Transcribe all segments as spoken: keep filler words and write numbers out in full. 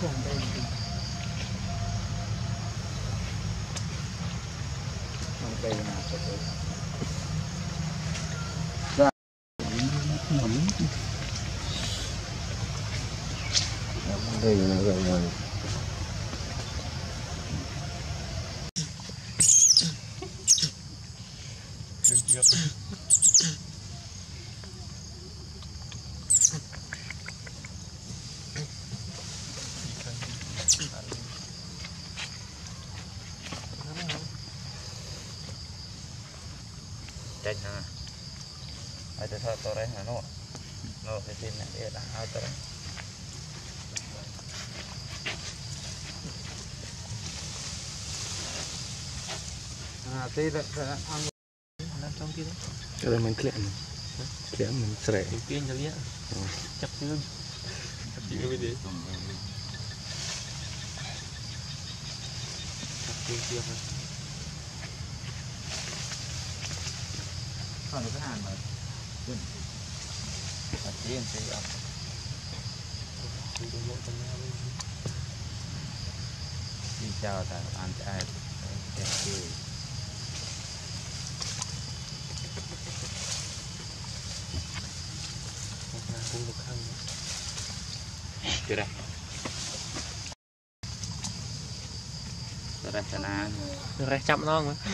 đây là đây là rồi rồi chạy hả? Ai tới thợ tôi đấy hả nó? Nó cái tin này để đang ai tới? à tí đấy ăn đang trong kia đấy. Cái này mình clip clip mình sợi kia cho biết. Chặt chưa? Chặt chưa cái gì? Chặt chưa chưa thôi. còn cái hàng mà Chặt chưa thì ăn. Đi chào ta ăn ai chặt chưa. Chưa đây. Rồi sana. rồi chậm nó mà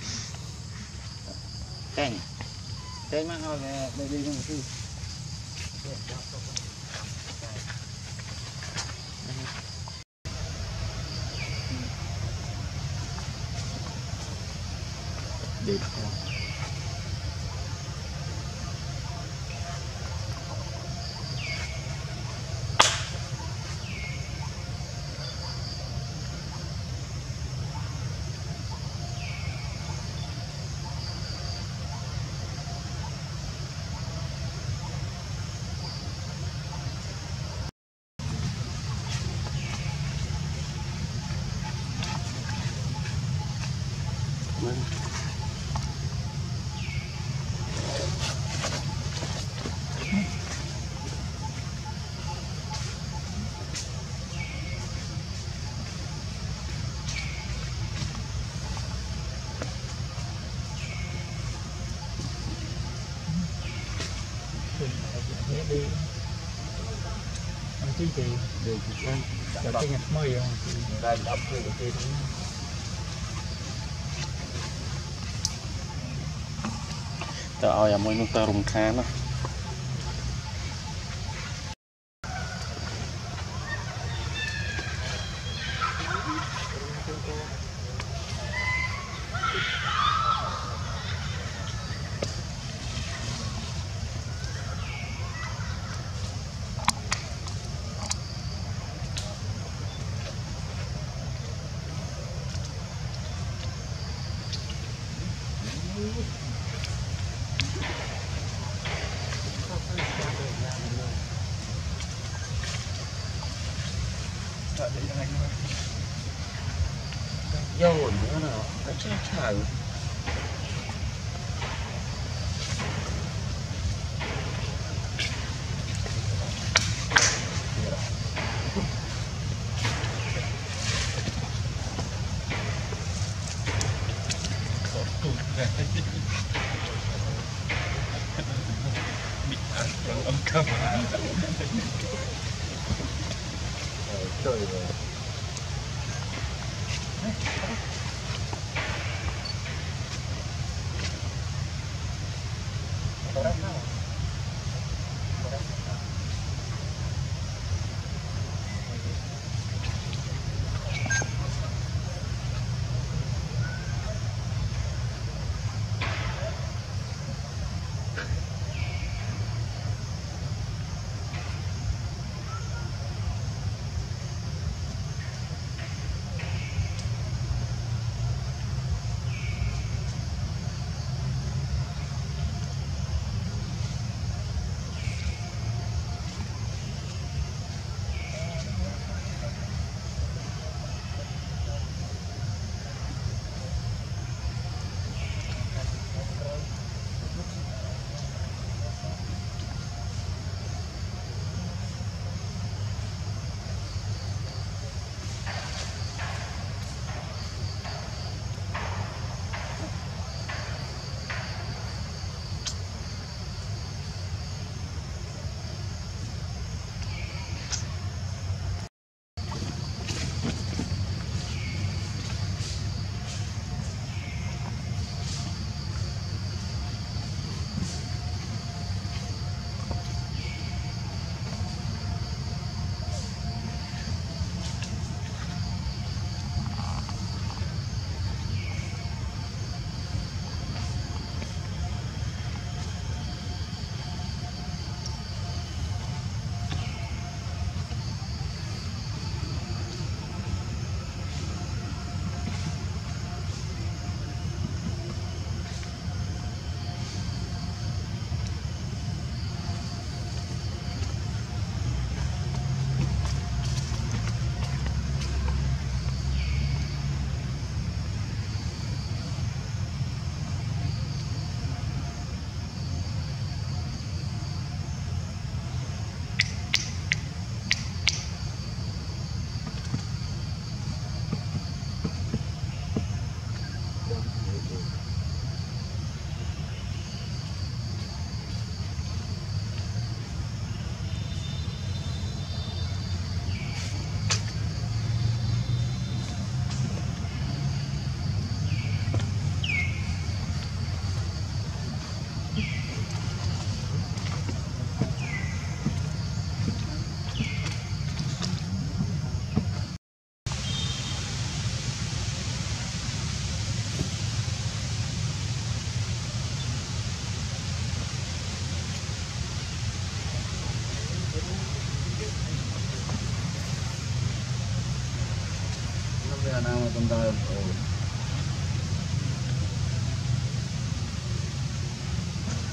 Canh. Canh mà họ để đi không chứ. đẹp đi ăn chi thì được ăn cho cái nhặt mới không đây đọc cái kia tao ao mồi nước tao rùng khá nó vô nữa nào cái chết trời Âm cơm. trời rồi nó về nào mà tầm tầm